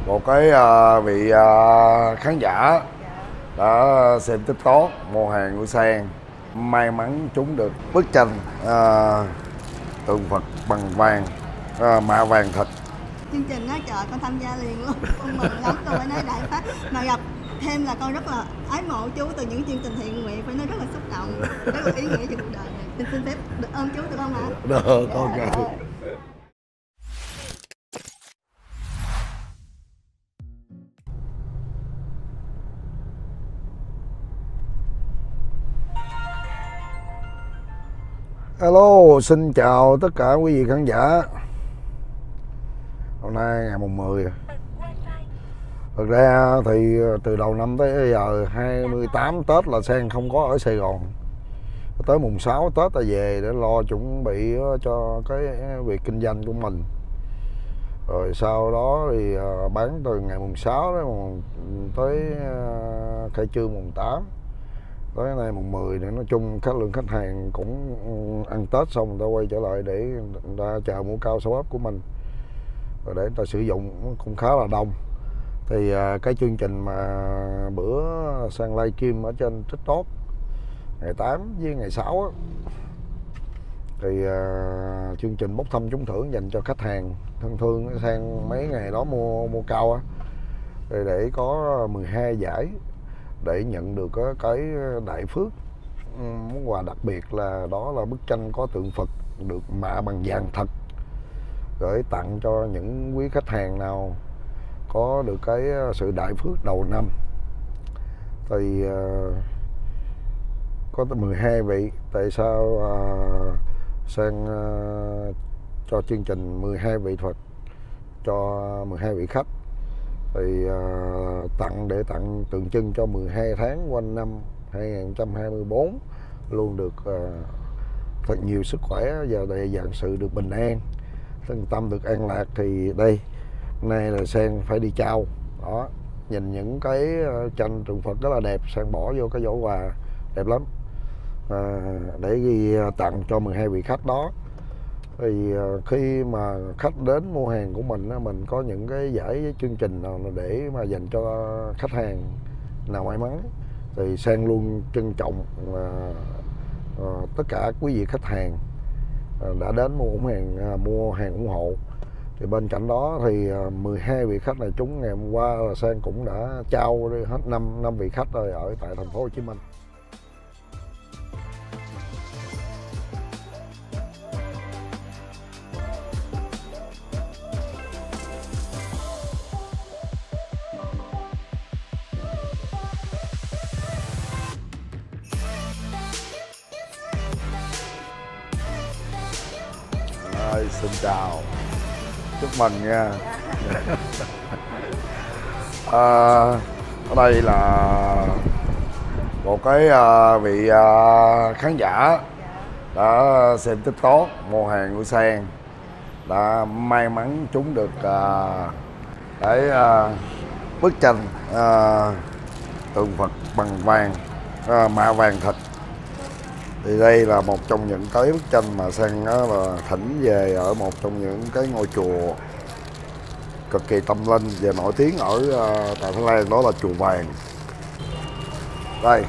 một cái vị khán giả đã xem TikTok mua hàng của Sang, may mắn trúng được bức tranh tượng Phật bằng vàng, mạ vàng thật. Chương trình đó trời, con tham gia liền luôn, con mừng lắm, con phải nói đại phát. Mà gặp thêm là con rất là ái mộ chú từ những chương trình thiện nguyện, phải nói rất là xúc động, rất là ý nghĩa cho cuộc đời này. Xin phép được ơn chú được không ạ? Được, ok. Hello, xin chào tất cả quý vị khán giả. Hôm nay ngày mùng 10. Thực ra thì từ đầu năm tới giờ 28 Tết là Sang không có ở Sài Gòn. Tới mùng 6 Tết là về để lo chuẩn bị cho cái việc kinh doanh của mình. Rồi sau đó thì bán từ ngày mùng 6 tới khai trương mùng 8. Tới nay mùng 10 để nói chung lượng khách hàng cũng ăn Tết xong người ta quay trở lại để người ta chờ mũ cao số ấp của mình rồi để người ta sử dụng cũng khá là đông. Thì cái chương trình mà bữa Sang livestream ở trên TikTok ngày 8 với ngày 6 á, thì chương trình bốc thăm trúng thưởng dành cho khách hàng thân thương Sang mấy ngày đó mua cao á, để có 12 giải để nhận được cái đại phước. Món quà đặc biệt là đó là bức tranh có tượng Phật được mạ bằng vàng thật, gửi tặng cho những quý khách hàng nào có được cái sự đại phước đầu năm. Thì có tới 12 vị. Tại sao Sang cho chương trình 12 vị Phật cho 12 vị khách? Thì để tặng tượng trưng cho 12 tháng quanh năm 2024 luôn được thật nhiều sức khỏe và đầy vạn sự được bình an, thân tâm được an lạc. Thì đây nay là Sang phải đi trao đó, nhìn những cái tranh tượng Phật rất là đẹp, Sang bỏ vô cái giỏ quà đẹp lắm để ghi tặng cho 12 vị khách đó. Thì khi mà khách đến mua hàng của mình có những cái giải chương trình nào để mà dành cho khách hàng nào may mắn thì Sang luôn trân trọng tất cả quý vị khách hàng đã đến mua hàng ủng hộ. Thì bên cạnh đó thì 12 vị khách này trúng ngày hôm qua là Sang cũng đã trao hết 5 vị khách rồi ở tại thành phố Hồ Chí Minh. Xin chào, chúc mừng nha. Ở đây là một cái vị khán giả đã xem TikTok mua hàng của Sang, đã may mắn trúng được cái bức tranh tượng Phật bằng vàng, mạ vàng thật. Thì đây là một trong những cái bức tranh mà Sang là thỉnh về ở một trong những cái ngôi chùa cực kỳ tâm linh và nổi tiếng ở tại Thái Lan, đó là chùa Vàng. Đây,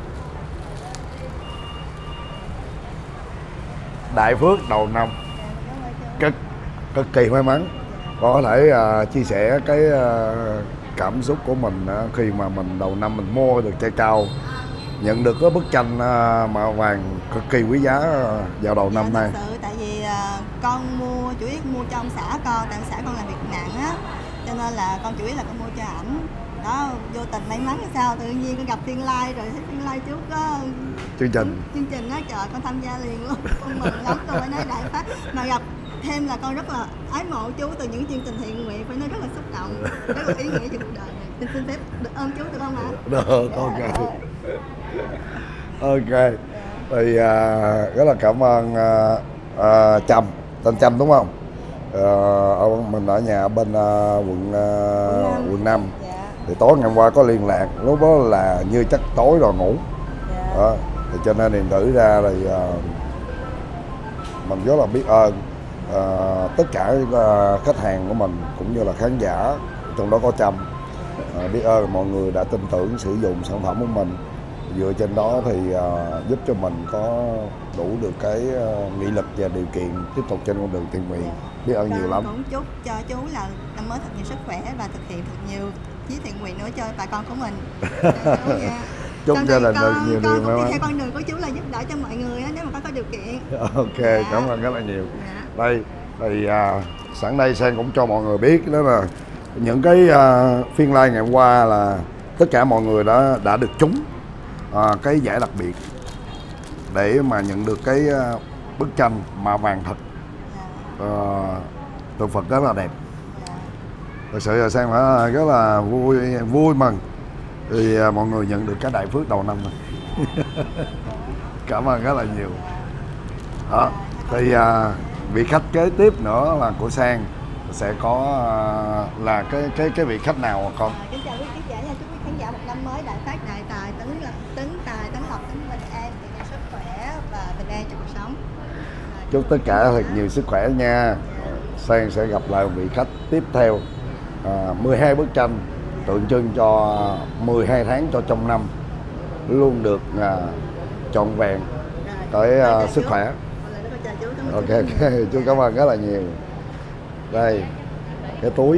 đại phước đầu năm, cực kỳ may mắn. Có thể chia sẻ cái cảm xúc của mình khi mà mình đầu năm mình mua được chai cao, nhận được cái bức tranh mạ vàng cực kỳ quý giá vào đầu năm nay. Thật sự tại vì con chủ yếu mua cho ông xã con, tại ông xã con làm việc nặng á, cho nên là con chủ yếu là con mua cho ảnh. Đó, vô tình may mắn sao tự nhiên con gặp Thiên Lai, rồi thấy Thiên Lai trước có chương trình đó trời, con tham gia liền luôn, con mừng lắm, con phải nói đại phát. Mà gặp thêm là con rất là ái mộ chú từ những chương trình thiện nguyện, phải nói rất là xúc động, rất là ý nghĩa cho cuộc đời này. Xin phép được ơn chú được không ạ? Được, ok. Ok, thì rất là cảm ơn Trâm, tên Trâm đúng không? Mình ở nhà bên quận 5. Thì tối ngày hôm qua có liên lạc, lúc đó là như chắc tối rồi ngủ. Đó, thì cho nên điện tử ra thì mình rất là biết ơn tất cả khách hàng của mình cũng như là khán giả trong đó có Trâm. Biết ơn mọi người đã tin tưởng sử dụng sản phẩm của mình. Dựa trên đó thì giúp cho mình có đủ được cái nghị lực và điều kiện tiếp tục trên con đường thiện nguyện. Biết ơn nhiều lắm. Cũng chúc cho chú là năm mới thật nhiều sức khỏe và thực hiện thật nhiều chí thiện nguyện nữa cho bà con của mình. Chúc gia đình được nhiều điều may mắn. Theo con đường của chú là giúp đỡ cho mọi người nếu mà có điều kiện. Ok, cảm ơn rất là nhiều. Đây thì sẵn đây Sang cũng cho mọi người biết đó là những cái phiên live ngày hôm qua là tất cả mọi người đã được trúng cái giải đặc biệt để mà nhận được cái bức tranh mạ vàng thật tượng Phật rất là đẹp. Thật sự là Sang phải rất là vui mừng thì mọi người nhận được cái đại phước đầu năm này. Cảm ơn rất là nhiều. Đó thì vị khách kế tiếp nữa là của Sang sẽ có là cái vị khách nào mà con? Kính chào quý khán giả, chúc quý khán giả một năm mới đại phát đại tài, tấn tài, tấn lộc, tấn bình an, sức khỏe và bình an trong cuộc sống. Chúc tất cả thật nhiều sức khỏe nha. Sang sẽ gặp lại vị khách tiếp theo. 12 bức tranh tượng trưng cho 12 tháng cho trong năm luôn được trọn vẹn tới sức khỏe. Ok, chú cảm ơn rất là nhiều. Đây cái túi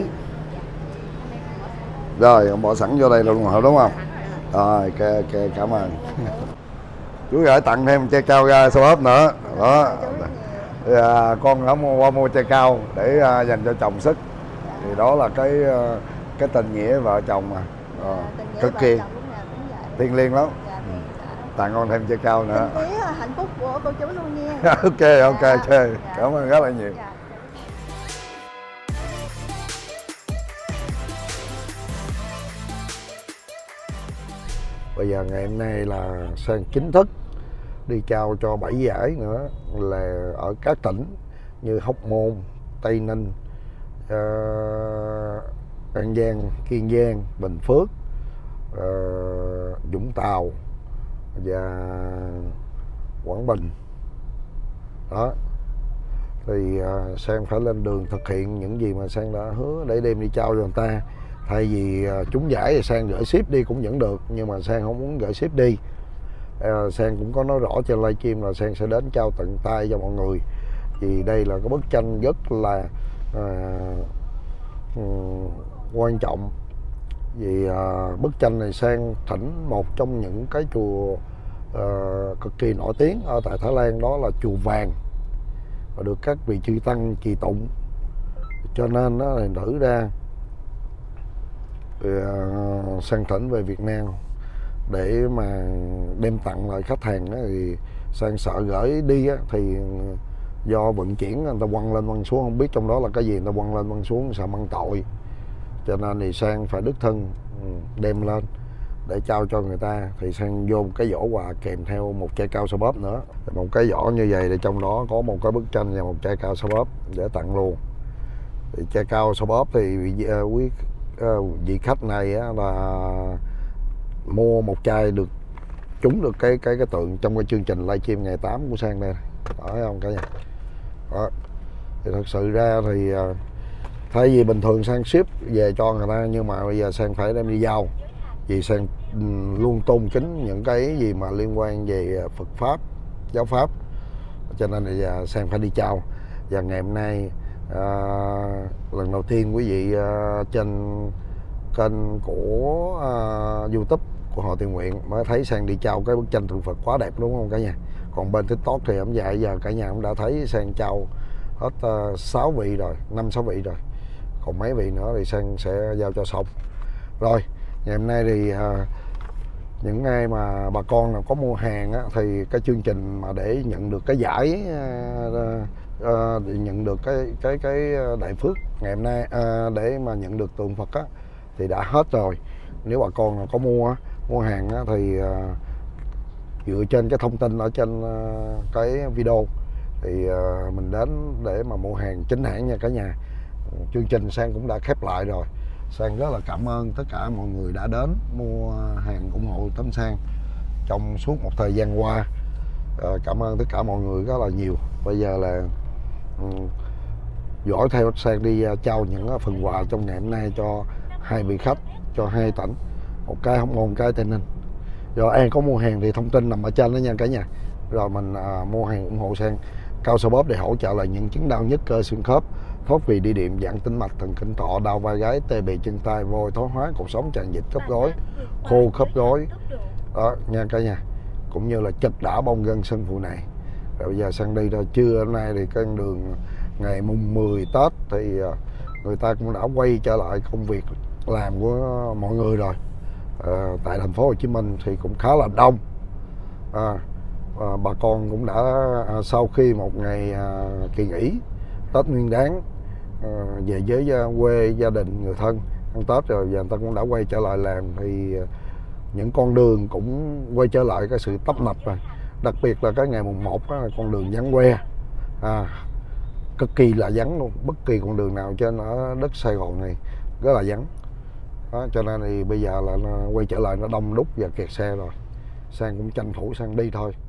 rồi ông bỏ sẵn vô đây luôn hả, đúng không? Rồi ok, cảm ơn. Chú gửi tặng thêm chai cao ra số ốp nữa đó. Con đã mua chai cao để dành cho chồng sức, thì đó là cái tình nghĩa vợ chồng mà cực kỳ thiêng liêng lắm. Tặng con thêm chai cao nữa. Hạnh phúc của cô chú luôn nha. Ok, chơi. Cảm ơn rất là nhiều. Bây giờ ngày hôm nay là Sang chính thức đi trao cho 7 giải nữa là ở các tỉnh như Hóc Môn, Tây Ninh, An Giang, Kiên Giang, Bình Phước, Vũng Tàu và Quảng Bình. Đó thì Sang phải lên đường thực hiện những gì mà Sang đã hứa để đem đi trao cho người ta. Thay vì trúng giải thì Sang gửi ship đi cũng vẫn được, nhưng mà Sang không muốn gửi ship đi. Sang cũng có nói rõ trên livestream là Sang sẽ đến trao tận tay cho mọi người. Vì đây là cái bức tranh rất là quan trọng. Vì bức tranh này Sang thỉnh một trong những cái chùa cực kỳ nổi tiếng ở tại Thái Lan, đó là chùa Vàng, và được các vị chư tăng trì tụng, cho nên nó là thử ra Sang thỉnh về Việt Nam để mà đem tặng lại khách hàng đó. Thì Sang sợ gửi đi á, thì do vận chuyển người ta quăng lên quăng xuống, không biết trong đó là cái gì, người ta quăng lên quăng xuống sợ mang tội, cho nên thì Sang phải đích thân đem lên để trao cho người ta. Thì Sang vô một cái giỏ quà kèm theo một chai cao xoa bóp nữa, một cái giỏ như vậy, thì trong đó có một cái bức tranh và một chai cao xoa bóp để tặng luôn. Thì chai cao xoa bóp thì vị khách này á, là mua một chai được trúng được cái tượng trong cái chương trình livestream ngày 8 của Sang đây, thấy không cả nhà? Đó. Thì thật sự ra thì thay vì bình thường Sang ship về cho người ta, nhưng mà bây giờ Sang phải đem đi giao, vì Sang luôn tôn kính những cái gì mà liên quan về Phật pháp, giáo pháp, cho nên bây giờ Sang phải đi trao. Và ngày hôm nay lần đầu tiên quý vị trên kênh của YouTube của Hội Thiện Nguyện mới thấy Sang đi trao cái bức tranh tượng Phật quá đẹp, đúng không cả nhà? Còn bên TikTok thì không vậy, giờ cả nhà cũng đã thấy Sang trao hết 6 vị rồi, 5-6 vị rồi, còn mấy vị nữa thì Sang sẽ giao cho xong. Rồi ngày hôm nay thì những ai mà bà con nào có mua hàng á, thì cái chương trình mà để nhận được cái giải để nhận được cái đại phước ngày hôm nay để mà nhận được tượng Phật á, thì đã hết rồi. Nếu bà con nào có mua hàng á, thì dựa trên cái thông tin ở trên cái video thì mình đến để mà mua hàng chính hãng nha cả nhà. Chương trình Sang cũng đã khép lại rồi. Sang rất là cảm ơn tất cả mọi người đã đến mua hàng ủng hộ tấm Sang trong suốt một thời gian qua. Cảm ơn tất cả mọi người rất là nhiều. Bây giờ là dõi theo Sang đi trao những phần quà trong ngày hôm nay cho hai vị khách cho hai tỉnh, một cái Hóc Môn, một cái Tây Ninh. Rồi An có mua hàng thì thông tin nằm ở trên đó nha cả nhà. Rồi mình mua hàng ủng hộ Sang. Cao Sơ Bóp để hỗ trợ là những chứng đau nhức cơ xương khớp, thoát vị địa điểm, giãn tĩnh mạch, thần kinh tọa, đau vai gáy, tê bì chân tay, vôi thoái hóa cột sống, tràn dịch khớp gối, khô khớp gối đó nha cả nhà, cũng như là chật đã bong gân sưng phụ này. Rồi bây giờ Sang đi rồi, trưa hôm nay thì con đường ngày mùng 10 Tết thì người ta cũng đã quay trở lại công việc làm của mọi người rồi. Tại thành phố Hồ Chí Minh thì cũng khá là đông. Bà con cũng đã sau khi một ngày kỳ nghỉ Tết Nguyên Đán về với quê gia đình người thân ăn Tết rồi, giờ người ta cũng đã quay trở lại làm, thì những con đường cũng quay trở lại cái sự tấp nập rồi. Đặc biệt là cái ngày mùng 1 đó, con đường vắng que, cực kỳ là vắng luôn, bất kỳ con đường nào trên ở đất Sài Gòn này rất là vắng đó, cho nên thì bây giờ là nó quay trở lại nó đông đúc và kẹt xe rồi. Sang cũng tranh thủ Sang đi thôi.